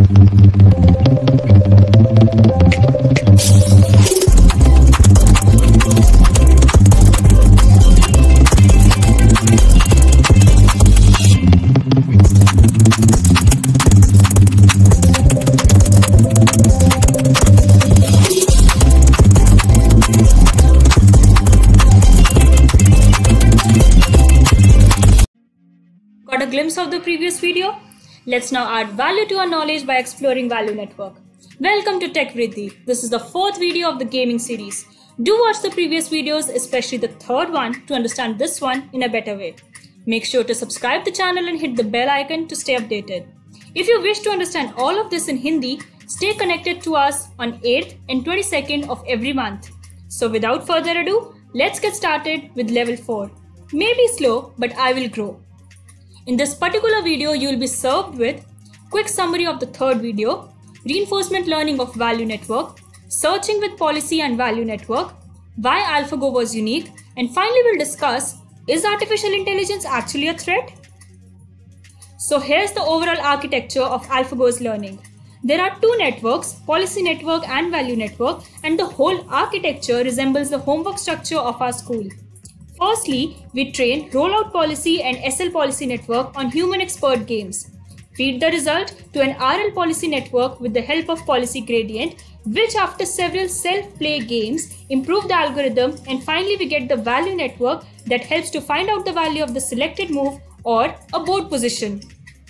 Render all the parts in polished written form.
Got a glimpse of the previous video? Let's now add value to our knowledge by exploring value network. Welcome to Tech Vriddhi. This is the fourth video of the gaming series. Do watch the previous videos, especially the third one, to understand this one in a better way. Make sure to subscribe the channel and hit the bell icon to stay updated. If you wish to understand all of this in Hindi, stay connected to us on 8th and 22nd of every month. So without further ado, let's get started with level 4. Maybe slow, but I will grow. In this particular video, you will be served with quick summary of the third video, reinforcement learning of value network, searching with policy and value network, why AlphaGo was unique, and finally we'll discuss, is artificial intelligence actually a threat? So here's the overall architecture of AlphaGo's learning. There are two networks, policy network and value network, and the whole architecture resembles the homework structure of our school. Firstly, we train rollout policy and SL policy network on human expert games. Feed the result to an RL policy network with the help of policy gradient, which after several self-play games improve the algorithm, and finally we get the value network that helps to find out the value of the selected move or a board position.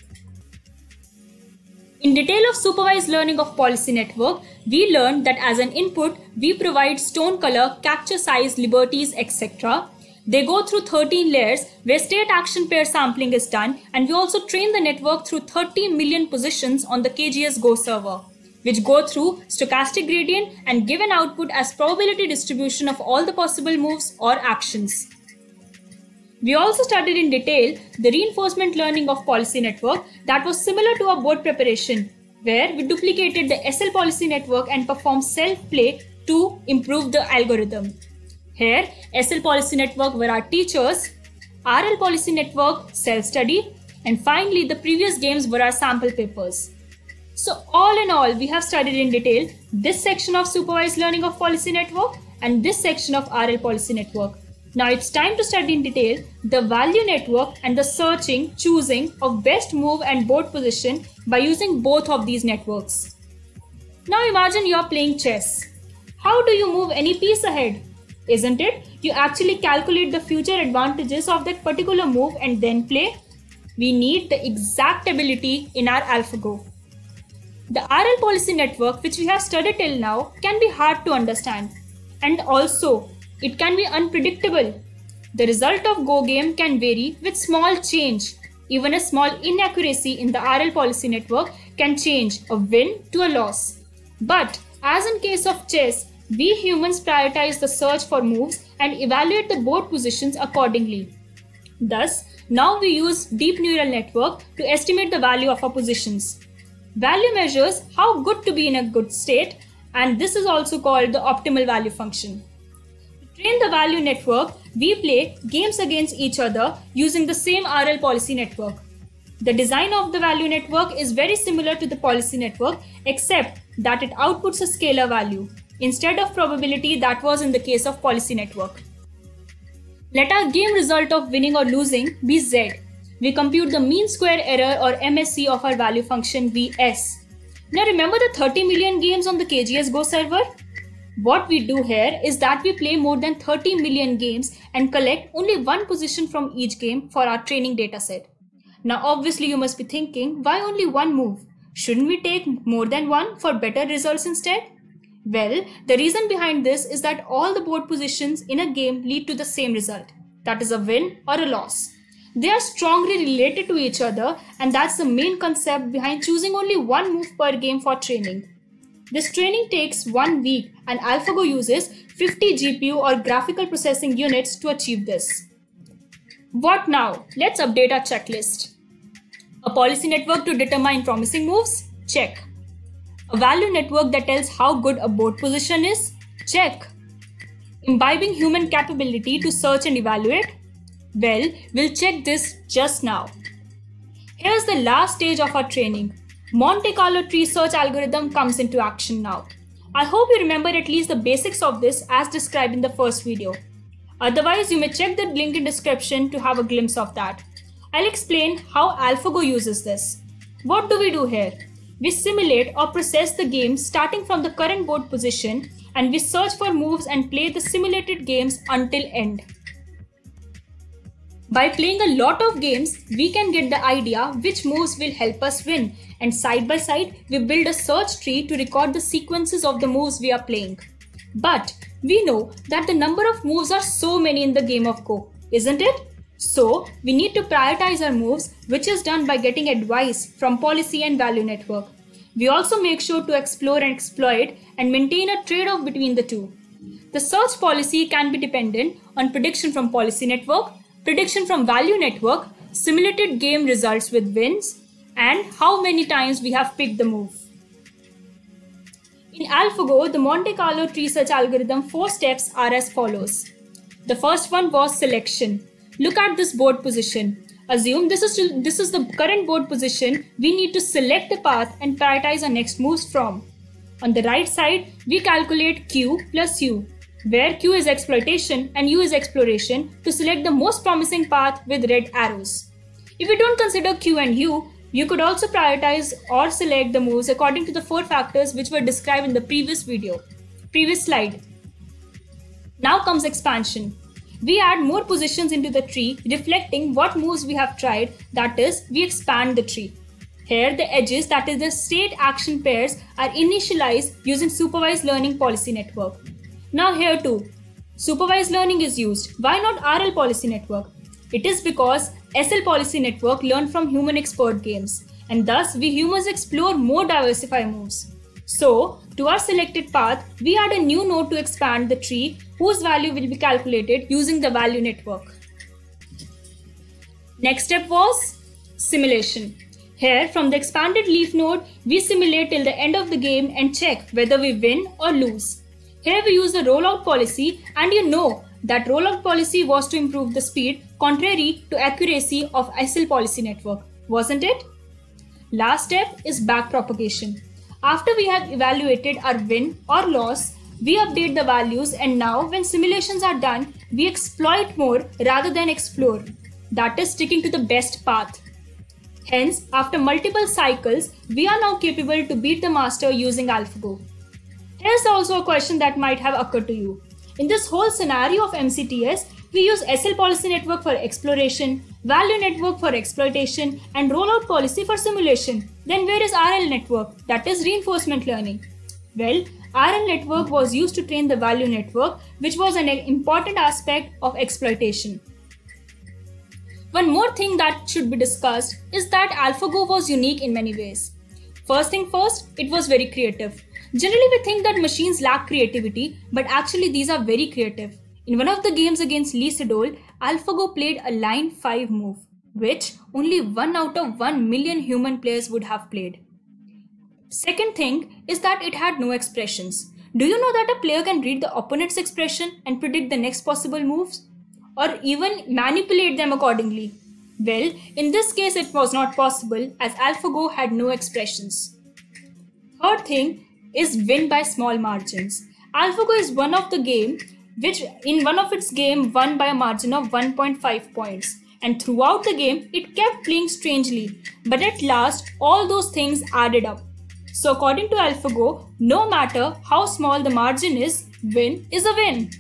In detail of supervised learning of policy network, we learned that as an input, we provide stone color, capture size, liberties, etc. They go through 13 layers where state action pair sampling is done, and we also train the network through 30 million positions on the KGS Go server, which go through stochastic gradient and give an output as probability distribution of all the possible moves or actions. We also studied in detail the reinforcement learning of policy network that was similar to our board preparation, where we duplicated the SL policy network and performed self-play to improve the algorithm. Here, SL policy network were our teachers, RL policy network self-study, and finally the previous games were our sample papers. So all in all, we have studied in detail this section of supervised learning of policy network and this section of RL policy network. Now it's time to study in detail the value network and the searching, choosing of best move and board position by using both of these networks. Now imagine you are playing chess. How do you move any piece ahead? Isn't it? You actually calculate the future advantages of that particular move and then play. We need the exact ability in our AlphaGo. The RL policy network, which we have studied till now, can be hard to understand. And also, it can be unpredictable. The result of Go game can vary with small change. Even a small inaccuracy in the RL policy network can change a win to a loss. But as in case of chess, we humans prioritize the search for moves and evaluate the board positions accordingly. Thus, now we use deep neural network to estimate the value of our positions. Value measures how good to be in a good state, and this is also called the optimal value function. To train the value network, we play games against each other using the same RL policy network. The design of the value network is very similar to the policy network, except that it outputs a scalar value instead of probability that was in the case of policy network. Let our game result of winning or losing be Z. We compute the mean square error or MSE of our value function Vs. Now remember the 30 million games on the KGS Go server? What we do here is that we play more than 30 million games and collect only one position from each game for our training dataset. Now obviously you must be thinking, why only one move? Shouldn't we take more than one for better results instead? Well, the reason behind this is that all the board positions in a game lead to the same result, that is a win or a loss. They are strongly related to each other, and that's the main concept behind choosing only one move per game for training. This training takes 1 week, and AlphaGo uses 50 GPU or graphical processing units to achieve this. What now? Let's update our checklist. A policy network to determine promising moves? Check. A value network that tells how good a board position is? Check. Imbibing human capability to search and evaluate? Well, we'll check this just now. Here's the last stage of our training. Monte Carlo tree search algorithm comes into action now. I hope you remember at least the basics of this as described in the first video. Otherwise, you may check the link in description to have a glimpse of that. I'll explain how AlphaGo uses this. What do we do here? We simulate or process the game starting from the current board position, and we search for moves and play the simulated games until end. By playing a lot of games, we can get the idea which moves will help us win, and side by side, we build a search tree to record the sequences of the moves we are playing. But we know that the number of moves are so many in the game of Go, isn't it? So we need to prioritize our moves, which is done by getting advice from policy and value network. We also make sure to explore and exploit and maintain a trade-off between the two. The search policy can be dependent on prediction from policy network, prediction from value network, simulated game results with wins, and how many times we have picked the move. In AlphaGo, the Monte Carlo tree search algorithm 4 steps are as follows. The first one was selection. Look at this board position. Assume this is the current board position. We need to select a path and prioritize our next moves from. On the right side, we calculate Q plus U, where Q is exploitation and U is exploration, to select the most promising path with red arrows. If you don't consider Q and U, you could also prioritize or select the moves according to the 4 factors which were described in the previous slide. Now comes expansion. We add more positions into the tree reflecting what moves we have tried, that is, we expand the tree. Here the edges, that is the state action pairs, are initialized using supervised learning policy network. Now here too, supervised learning is used. Why not RL policy network? It is because SL policy network learned from human expert games, and thus we humans explore more diversified moves. So, to our selected path, we add a new node to expand the tree whose value will be calculated using the value network. Next step was simulation. Here, from the expanded leaf node, we simulate till the end of the game and check whether we win or lose. Here we use the rollout policy, and you know that rollout policy was to improve the speed contrary to accuracy of SL policy network, wasn't it? Last step is backpropagation. After we have evaluated our win or loss, we update the values, and now when simulations are done, we exploit more rather than explore. That is sticking to the best path. Hence, after multiple cycles, we are now capable to beat the master using AlphaGo. Here's also a question that might have occurred to you. In this whole scenario of MCTS, we use SL policy network for exploration, value network for exploitation, and rollout policy for simulation. Then where is RL network, that is reinforcement learning? Well, RL network was used to train the value network, which was an important aspect of exploitation. One more thing that should be discussed is that AlphaGo was unique in many ways. First thing first, it was very creative. Generally, we think that machines lack creativity, but actually these are very creative. In one of the games against Lee Sedol, AlphaGo played a line 5 move, which only 1 out of 1 million human players would have played. Second thing is that it had no expressions. Do you know that a player can read the opponent's expression and predict the next possible moves? Or even manipulate them accordingly? Well, in this case it was not possible as AlphaGo had no expressions. Third thing is win by small margins. AlphaGo is one of the game which in one of its game won by a margin of 1.5 points, and throughout the game it kept playing strangely, but at last all those things added up. So according to AlphaGo, no matter how small the margin is, win is a win.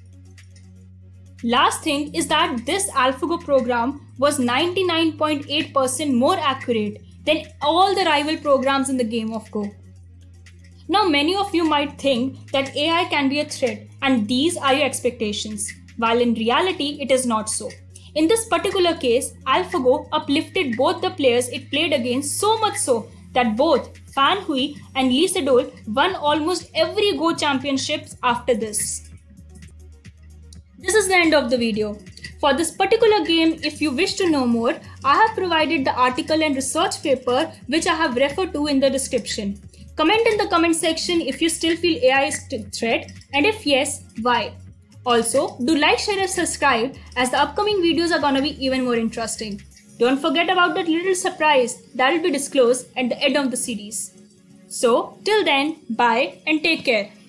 Last thing is that this AlphaGo program was 99.8% more accurate than all the rival programs in the game of Go. Now many of you might think that AI can be a threat and these are your expectations, while in reality it is not so. In this particular case, AlphaGo uplifted both the players it played against, so much so that both Fan Hui and Lee Sedol won almost every Go championships after this. This is the end of the video. For this particular game, if you wish to know more, I have provided the article and research paper which I have referred to in the description. Comment in the comment section if you still feel AI is a threat, and if yes, why. Also, do like, share and subscribe as the upcoming videos are gonna be even more interesting. Don't forget about that little surprise that will be disclosed at the end of the series. So, till then, bye and take care.